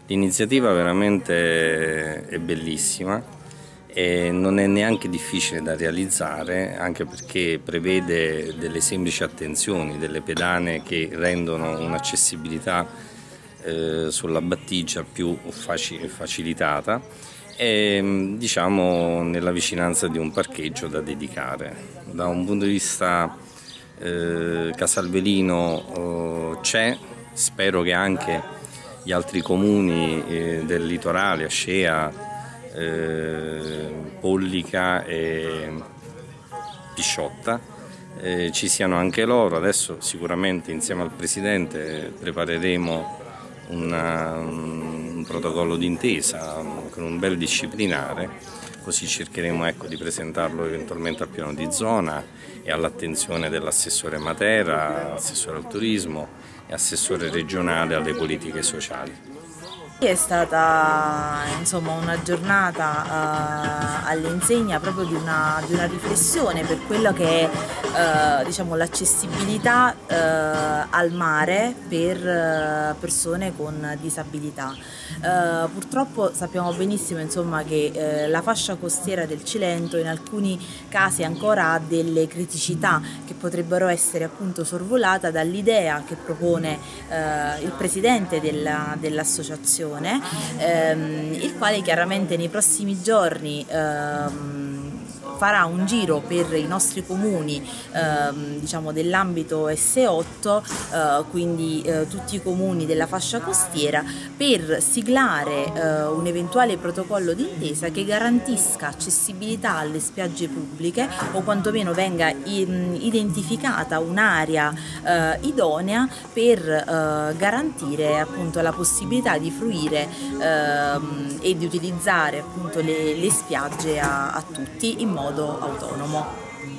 L'iniziativa veramente è bellissima e non è neanche difficile da realizzare, anche perché prevede delle semplici attenzioni, delle pedane che rendono un'accessibilità sulla battigia più facilitata e diciamo nella vicinanza di un parcheggio da dedicare. Da un punto di vista casalverino c'è, spero che anche gli altri comuni del litorale, Ascea, Pollica e Pisciotta, ci siano anche loro. Adesso sicuramente insieme al Presidente prepareremo un protocollo d'intesa con un bel disciplinare, così cercheremo di presentarlo eventualmente al piano di zona e all'attenzione dell'assessore Matera, assessore al turismo e assessore regionale alle politiche sociali. È stata una giornata all'insegna proprio di una riflessione per quello che è l'accessibilità al mare per persone con disabilità. Purtroppo sappiamo benissimo che la fascia costiera del Cilento in alcuni casi ancora ha delle criticità che potrebbero essere appunto sorvolate dall'idea che propone il presidente dell'associazione, il quale chiaramente nei prossimi giorni farà un giro per i nostri comuni dell'ambito S8, quindi tutti i comuni della fascia costiera, per siglare un eventuale protocollo d'intesa che garantisca accessibilità alle spiagge pubbliche, o quantomeno venga identificata un'area idonea per garantire appunto la possibilità di fruire e di utilizzare appunto le spiagge a tutti in modo autonomo.